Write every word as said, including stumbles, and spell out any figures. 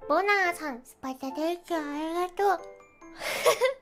ボナーさん、スパチャ提供ありがとう。